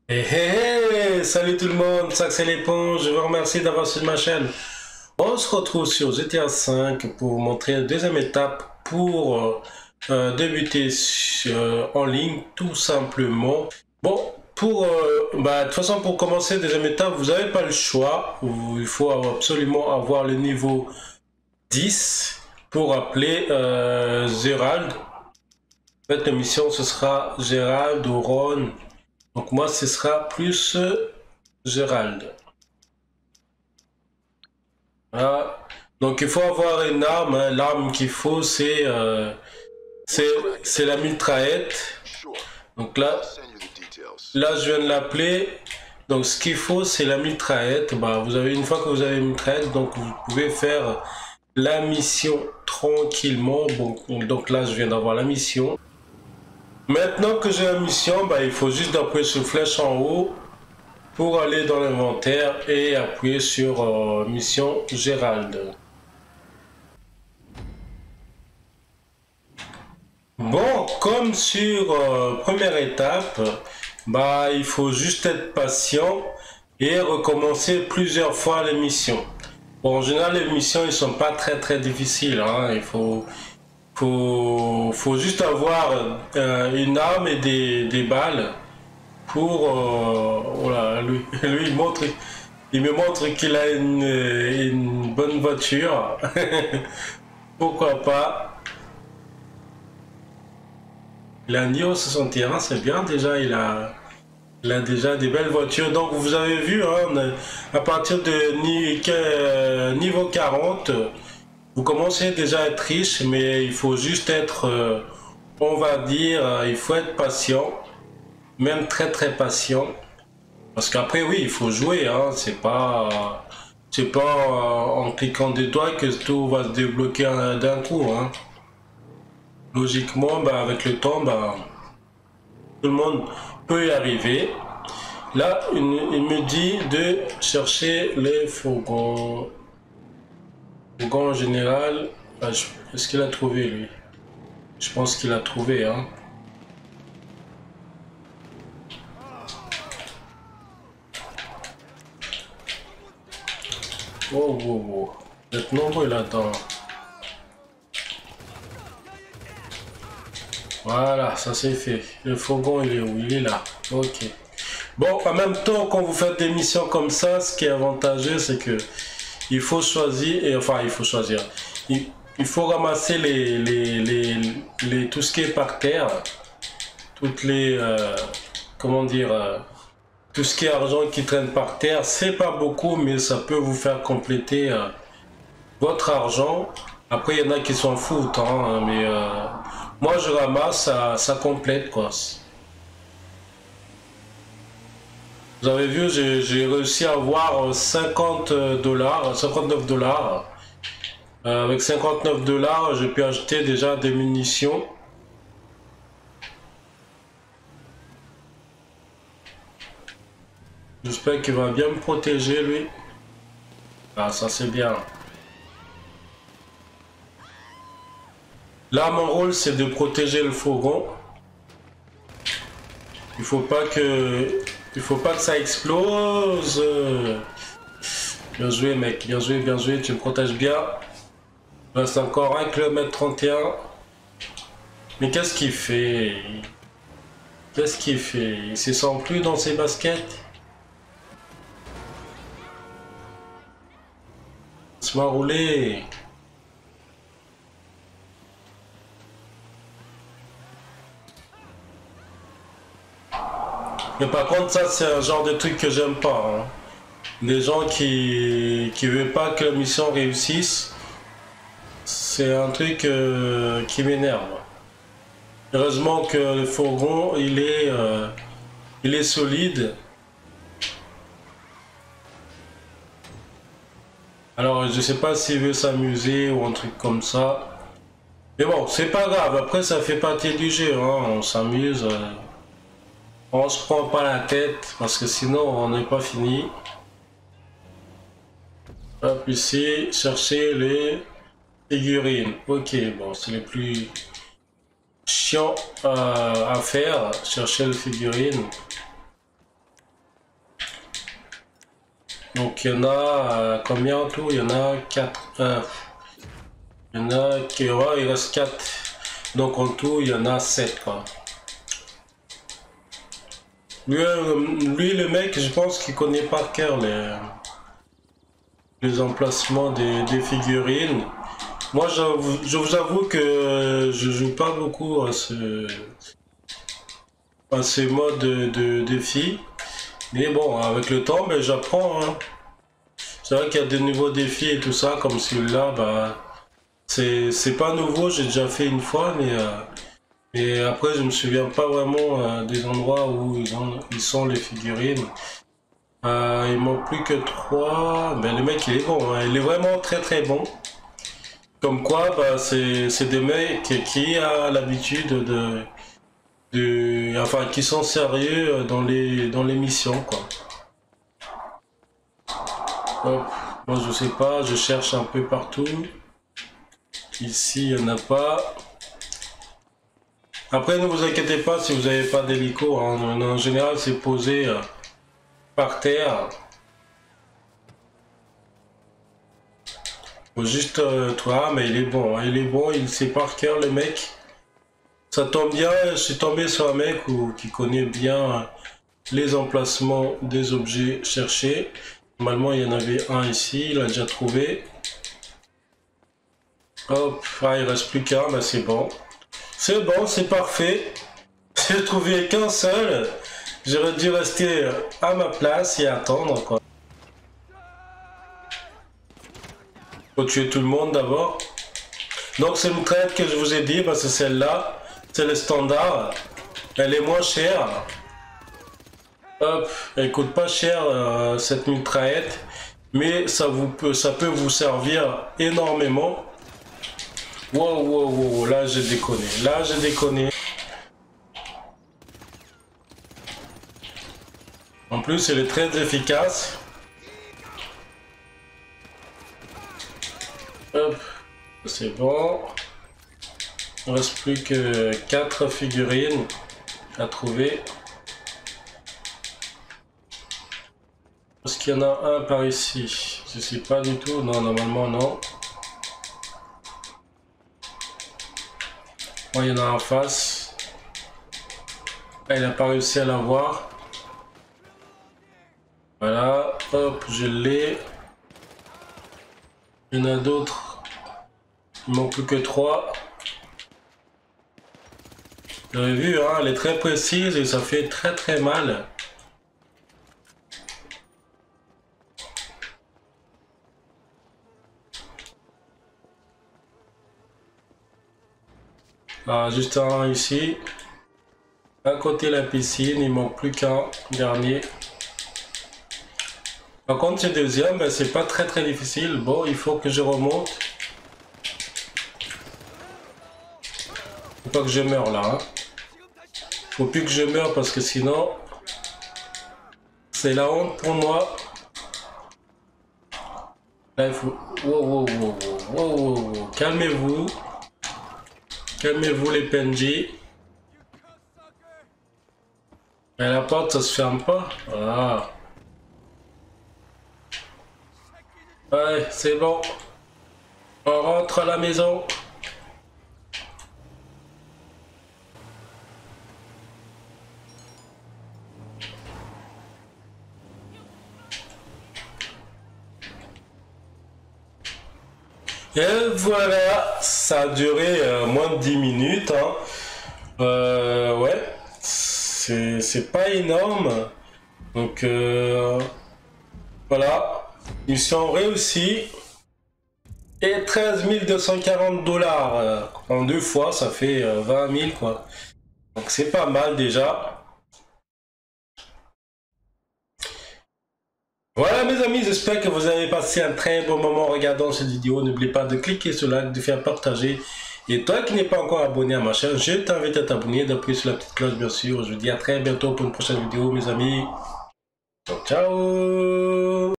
Salut tout le monde, ça c'est l'éponge, je vous remercie d'avoir suivi ma chaîne. On se retrouve sur GTA V pour vous montrer la deuxième étape pour débuter en ligne tout simplement. Bon, de toute façon pour commencer la deuxième étape, vous n'avez pas le choix, il faut absolument avoir le niveau 10 pour appeler Gérald. En fait la mission ce sera Gérald ou Ron. Donc moi, ce sera plus Gérald. Voilà. Donc il faut avoir une arme. Hein. L'arme qu'il faut, c'est la mitraillette. Donc là, je viens de l'appeler. Donc ce qu'il faut, c'est la mitraillette. Bah, vous avez une fois que vous avez une mitraillette, donc vous pouvez faire la mission tranquillement. Bon, donc là, je viens d'avoir la mission. Maintenant que j'ai la mission, bah, il faut juste appuyer sur flèche en haut pour aller dans l'inventaire et appuyer sur mission Gérald. Bon, comme sur première étape, bah, il faut juste être patient et recommencer plusieurs fois les missions. Bon, en général, les missions, ils sont pas très difficiles. Hein. Il faut juste avoir une arme et des balles pour voilà, lui il me montre qu'il a une bonne voiture. Pourquoi pas. Il a un Nio 61, c'est bien déjà, il a déjà des belles voitures. Donc vous avez vu, hein, à partir de niveau 40, vous commencez déjà à être riche, mais il faut juste être, on va dire, il faut être patient. Même très patient, parce qu'après oui il faut jouer, hein. C'est pas en cliquant des doigts que tout va se débloquer d'un coup, hein. Logiquement, bah, avec le temps, bah, tout le monde peut y arriver. Là il me dit de chercher les fourgons en général. Ah, est-ce qu'il a trouvé lui? Je pense qu'il a trouvé, hein. Oh. Vous êtes nombreux là-dedans. Voilà, ça c'est fait. Le fourgon, il est où? Il est là. Ok. Bon, en même temps, quand vous faites des missions comme ça, ce qui est avantageux, c'est que il faut choisir, il faut choisir. Il faut ramasser tout ce qui est par terre. Toutes les, comment dire, tout ce qui est argent qui traîne par terre. C'est pas beaucoup, mais ça peut vous faire compléter votre argent. Après, il y en a qui s'en foutent, hein, mais moi je ramasse, ça complète quoi. Vous avez vu, j'ai réussi à avoir 50 $, 59 $. Avec 59 $, je peux acheter déjà des munitions. J'espère qu'il va bien me protéger lui. Ah, ça c'est bien. Là, mon rôle, c'est de protéger le fourgon. Il faut pas que ça explose. Bien joué, mec. Bien joué. Tu me protèges bien. Il reste encore 1 km 31. Mais qu'est-ce qu'il fait? Qu'est-ce qu'il fait? Il se sent plus dans ses baskets? Se m'a roulé. Mais par contre, ça, c'est un genre de truc que j'aime pas. Hein. Les gens qui veulent pas que la mission réussisse, c'est un truc qui m'énerve. Heureusement que le fourgon, il est solide. Alors, je sais pas s'il veut s'amuser ou un truc comme ça. Mais bon, c'est pas grave. Après, ça fait partie du jeu. Hein. On s'amuse. On se prend pas la tête parce que sinon on n'est pas fini. Hop, ici, chercher les figurines. Ok, bon, c'est le plus chiant à faire, chercher les figurines. Donc il y en a combien en tout? Il y en a 4. Il y en a qui il reste 4. Donc en tout il y en a 7 quoi. Lui le mec, je pense qu'il connaît par cœur les emplacements des figurines. Moi je vous avoue que je joue pas beaucoup à ces modes de défi. Mais bon, avec le temps, ben, j'apprends. Hein. C'est vrai qu'il y a de nouveaux défis et tout ça, comme celui-là, bah, c'est pas nouveau, j'ai déjà fait une fois, mais après je me souviens pas vraiment des endroits où ils sont les figurines. Il manque plus que 3. Ben, le mec il est bon, hein. Il est vraiment très très bon. Comme quoi, bah, c'est des mecs qui a l'habitude enfin, qui sont sérieux dans les missions, quoi. Hop. Moi, je sais pas, je cherche un peu partout. Ici, il n'y en a pas. Après, ne vous inquiétez pas si vous n'avez pas d'hélico. Hein. En général, c'est posé par terre. Faut juste toi, mais il est bon. Hein. Il est bon, il sait par cœur, le mec. Ça tombe bien, je suis tombé sur un mec qui connaît bien les emplacements des objets cherchés. Normalement, il y en avait un ici, il a déjà trouvé. Hop, il reste plus qu'un, mais c'est bon. C'est bon, c'est parfait. J'ai trouvé qu'un seul. J'aurais dû rester à ma place et attendre, quoi. Faut tuer tout le monde d'abord. Donc, c'est une traite que je vous ai dit, bah, c'est celle-là. C'est le standard. Elle est moins chère. Hop, elle coûte pas cher cette mitraillette, mais ça peut vous servir énormément. Wow, wow, wow, là j'ai déconné. Là j'ai déconné. En plus, elle est très efficace. Hop, c'est bon. Il ne reste plus que 4 figurines à trouver. Est-ce qu'il y en a un par ici? Je sais pas du tout. Non, normalement non. Bon, il y en a en face. Ah, il n'a pas réussi à l'avoir. Voilà. Hop, je l'ai. Il y en a d'autres. Il manque plus que 3. Vous avez vu, hein, elle est très précise et ça fait très très mal. Ah, juste un ici. À côté de la piscine, il manque plus qu'un dernier. Par contre, ce deuxième, ben, c'est pas très très difficile. Bon, il faut que je remonte. Faut pas que je meure là. Hein. Faut plus que je meure parce que sinon, c'est la honte pour moi. Là, il faut... Wow, wow, wow, wow, wow, wow. Calmez-vous. Calmez-vous les PNJ. Et la porte, ça se ferme pas. Voilà. Ouais, c'est bon. On rentre à la maison. Et voilà, ça a duré moins de 10 minutes. Hein. Ouais, c'est pas énorme. Donc voilà, mission réussie. Et 13 240 $. En 2 fois, ça fait 20 000 quoi. Donc c'est pas mal déjà. Voilà mes amis, j'espère que vous avez passé un très bon moment en regardant cette vidéo. N'oubliez pas de cliquer sur like, de faire partager. Et toi qui n'es pas encore abonné à ma chaîne, je t'invite à t'abonner, d'appuyer sur la petite cloche bien sûr. Je vous dis à très bientôt pour une prochaine vidéo mes amis. Ciao ciao.